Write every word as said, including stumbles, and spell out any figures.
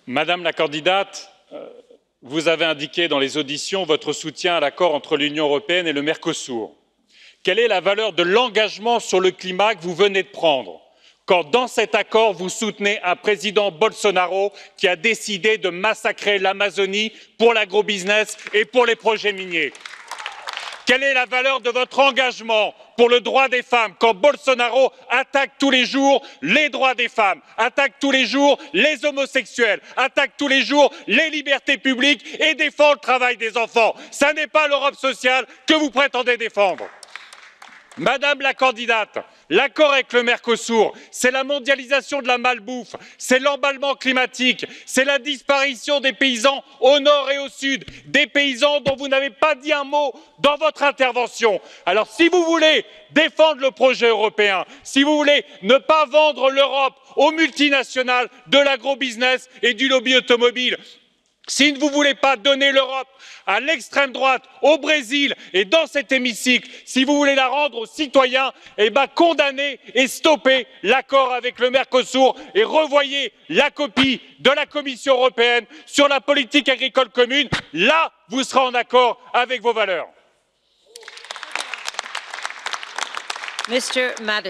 Madame la candidate, vous avez indiqué dans les auditions votre soutien à l'accord entre l'Union européenne et le Mercosur. Quelle est la valeur de l'engagement sur le climat que vous venez de prendre, quand dans cet accord vous soutenez un président Bolsonaro qui a décidé de massacrer l'Amazonie pour l'agrobusiness et pour les projets miniers? Quelle est la valeur de votre engagement pour le droit des femmes quand Bolsonaro attaque tous les jours les droits des femmes, attaque tous les jours les homosexuels, attaque tous les jours les libertés publiques et défend le travail des enfants? Ce n'est pas l'Europe sociale que vous prétendez défendre. Madame la candidate, l'accord avec le Mercosur, c'est la mondialisation de la malbouffe, c'est l'emballement climatique, c'est la disparition des paysans au nord et au sud, des paysans dont vous n'avez pas dit un mot dans votre intervention. Alors si vous voulez défendre le projet européen, si vous voulez ne pas vendre l'Europe aux multinationales de l'agrobusiness et du lobby automobile, si vous ne voulez pas donner l'Europe à l'extrême droite, au Brésil et dans cet hémicycle, si vous voulez la rendre aux citoyens, eh bien condamnez et stoppez l'accord avec le Mercosur et revoyez la copie de la Commission européenne sur la politique agricole commune. Là, vous serez en accord avec vos valeurs. Mister Madden.